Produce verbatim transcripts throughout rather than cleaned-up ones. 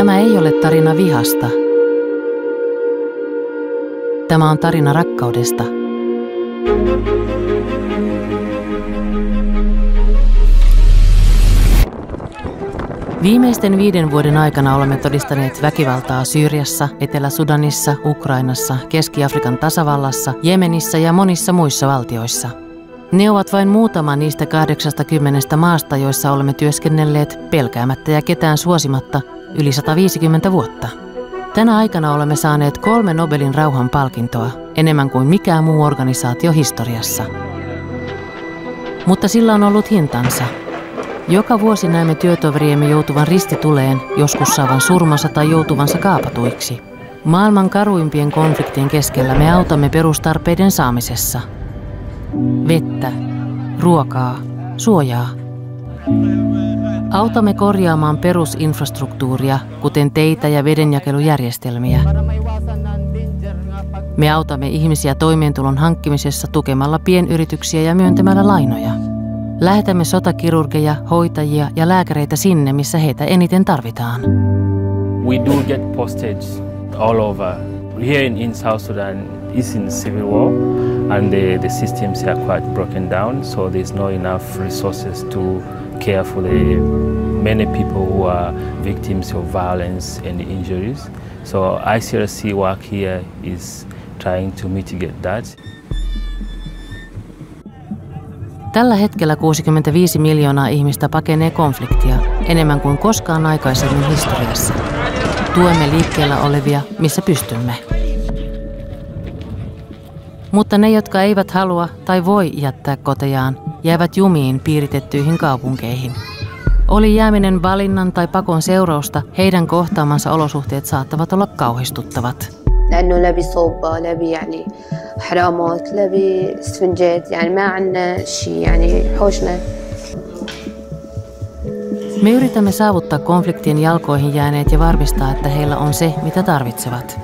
Tämä ei ole tarina vihasta. Tämä on tarina rakkaudesta. Viimeisten viiden vuoden aikana olemme todistaneet väkivaltaa Syyriassa, Etelä-Sudanissa, Ukrainassa, Keski-Afrikan tasavallassa, Jemenissä ja monissa muissa valtioissa. Ne ovat vain muutama niistä kahdeksastakymmenestä maasta, joissa olemme työskennelleet pelkäämättä ja ketään suosimatta yli sata viisikymmentä vuotta. Tänä aikana olemme saaneet kolme Nobelin rauhanpalkintoa, enemmän kuin mikään muu organisaatio historiassa. Mutta sillä on ollut hintansa. Joka vuosi näemme työtoveriemme joutuvan ristituleen, joskus saavan surmansa tai joutuvansa kaapatuiksi. Maailman karuimpien konfliktien keskellä me autamme perustarpeiden saamisessa. Vettä, ruokaa, suojaa. Autamme korjaamaan perusinfrastruktuuria, kuten teitä ja vedenjakelujärjestelmiä. Me autamme ihmisiä toimeentulon hankkimisessa tukemalla pienyrityksiä ja myöntämällä lainoja. Lähetämme sotakirurgeja, hoitajia ja lääkäreitä sinne, missä heitä eniten tarvitaan. We do get postage all over. Here in, in South Sudan is in civil war and the, the systems are quite broken down, so there's not enough resources to care for the many people who are victims of violence and injuries. So I C R C work here is trying to mitigate that. Tällä hetkellä kuusikymmentäviisi miljoonaa ihmistä pakenee konfliktia, enemmän kuin koskaan aikaisemmin historiassa. Tuemme liikkeellä olevia, missä pystymme. Mutta ne, jotka eivät halua tai voi jättää kotejaan, jäävät jumiin piiritettyihin kaupunkeihin. Oli jääminen valinnan tai pakon seurausta, heidän kohtaamansa olosuhteet saattavat olla kauhistuttavat. لأنه لا بصوبة لا يعني حرامات لا بسفنجات يعني ما عندنا شيء يعني حوشنا. Me yritämme saavuttaa konfliktien jalkoihin jääneet ja varmistaa, että heillä on se, mitä tarvitsevat.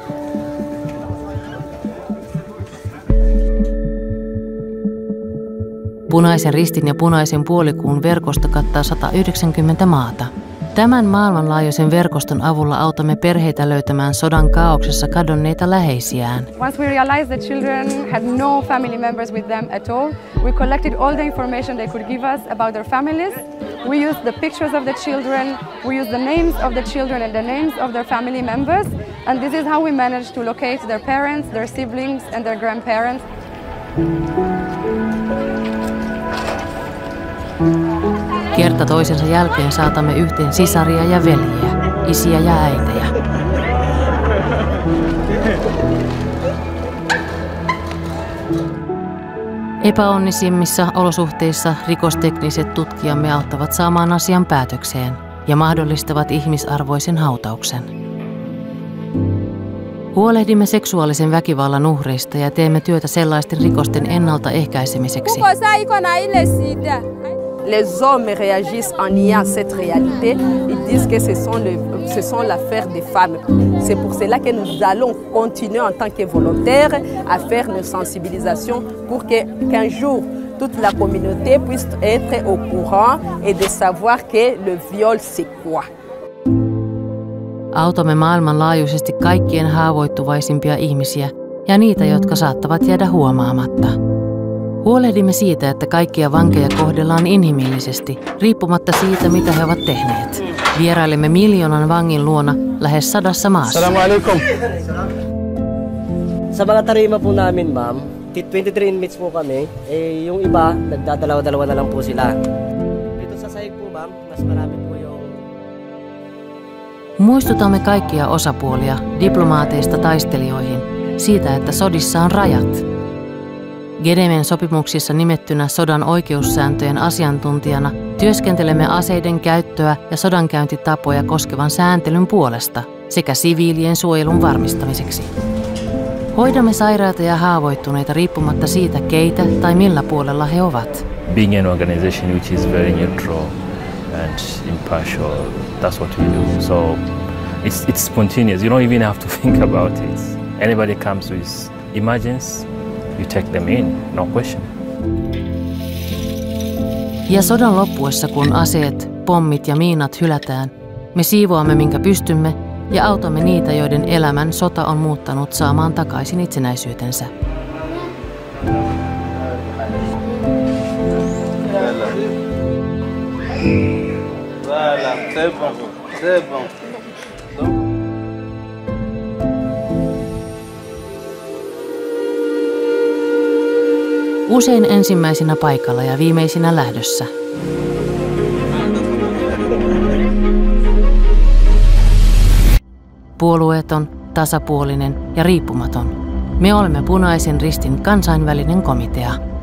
Punaisen ristin ja punaisen puolikuun verkosto kattaa sata yhdeksänkymmentä maata. Tämän maailmanlaajuisen verkoston avulla autamme perheitä löytämään sodan kaauksessa kadonneita läheisiään. Once we realized that children had no family members with them at all, we collected all the information they could give us about their families. We used the pictures of the children, we used the names of the children and the names of their family members, and this is how we managed to locate their parents, their siblings and their grandparents. Kerta toisensa jälkeen saatamme yhteen sisaria ja veljiä, isiä ja äitejä. Epäonnisimmissa olosuhteissa rikostekniset tutkijamme auttavat saamaan asian päätökseen ja mahdollistavat ihmisarvoisen hautauksen. Huolehdimme seksuaalisen väkivallan uhreista ja teemme työtä sellaisten rikosten ennaltaehkäisemiseksi. Les hommes réagissent en niant cette réalité. Ils disent que ce sont, le, ce sont l'affaire des femmes. C'est pour cela que nous allons continuer en tant que volontaires à faire nos sensibilisations pour que, qu'un jour toute la communauté puisse être au courant et de savoir que le viol c'est quoi. Autamme maailmanlaajuisesti kaikkien haavoittuvaisimpia ihmisiä ja niitä, jotka saattavat jäädä huomaamatta. Huolehdimme siitä, että kaikkia vankeja kohdellaan inhimillisesti, riippumatta siitä, mitä he ovat tehneet. Vierailemme miljoonan vangin luona lähes sadassa maassa. Assalamu alaikum. Sa mga tarima po namin, ma'am, twenty-three inmates po kami. Eh, yung iba, nagdadalawa-dalawa na lang po sila. Dito sa sahig po, ma'am, mas marami po yung... Muistutamme kaikkia osapuolia, diplomaateista taistelijoihin, siitä, että sodissa on rajat. Geneven sopimuksissa nimettynä sodan oikeussääntöjen asiantuntijana työskentelemme aseiden käyttöä ja sodankäyntitapoja koskevan sääntelyn puolesta sekä siviilien suojelun varmistamiseksi. Hoidamme sairaita ja haavoittuneita riippumatta siitä, keitä tai millä puolella he ovat. Being an organization which is very neutral and impartial, that's what we do. So it's, it's spontaneous. You don't even have to think about it. Anybody comes with emergency, you take them in, no question. Ja sodan loppuessa, kun aseet, pommit ja miinat hylätään, Me siivoamme minkä pystymme ja autamme niitä, joiden elämän sota on muuttanut saamaan takaisin itsenäisyytensä. Usein ensimmäisinä paikalla ja viimeisinä lähdössä. Puolueeton, tasapuolinen ja riippumaton. Me olemme Punaisen Ristin kansainvälinen komitea.